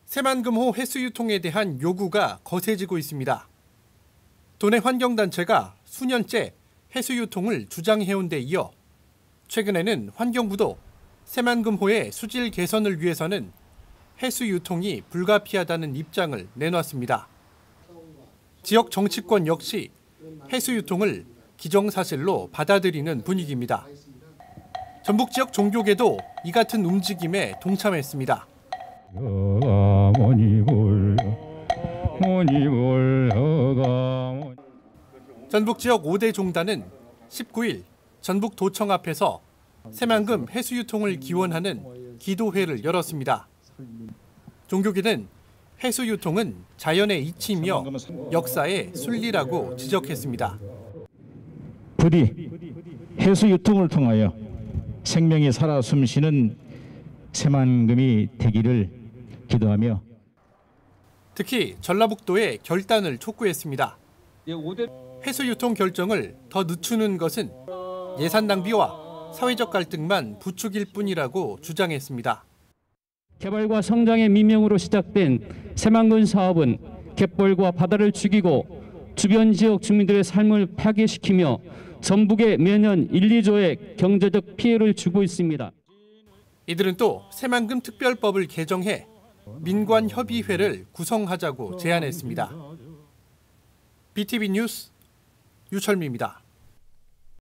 새만금호 해수유통에 대한 요구가 거세지고 있습니다. 도내 환경단체가 수년째 해수유통을 주장해온 데 이어 최근에는 환경부도 새만금호의 수질 개선을 위해서는 해수유통이 불가피하다는 입장을 내놨습니다. 지역 정치권 역시 해수유통을 기정사실로 받아들이는 분위기입니다. 전북 지역 종교계도 이 같은 움직임에 동참했습니다. 전북 지역 5대 종단은 19일 전북도청 앞에서 새만금 해수유통을 기원하는 기도회를 열었습니다. 종교계는 해수유통은 자연의 이치이며 역사의 순리라고 지적했습니다. 부디 해수유통을 통하여 생명이 살아 숨쉬는 새만금이 되기를 기도하며 특히 전라북도의 결단을 촉구했습니다. 해수유통 결정을 더 늦추는 것은 예산 낭비와 사회적 갈등만 부추길 뿐이라고 주장했습니다. 개발과 성장의 미명으로 시작된 새만금 사업은 갯벌과 바다를 죽이고 주변 지역 주민들의 삶을 파괴시키며 전북에 매년 1, 2조의 경제적 피해를 주고 있습니다. 이들은 또 새만금 특별법을 개정해 민관협의회를 구성하자고 제안했습니다. BTV 뉴스 유철미입니다.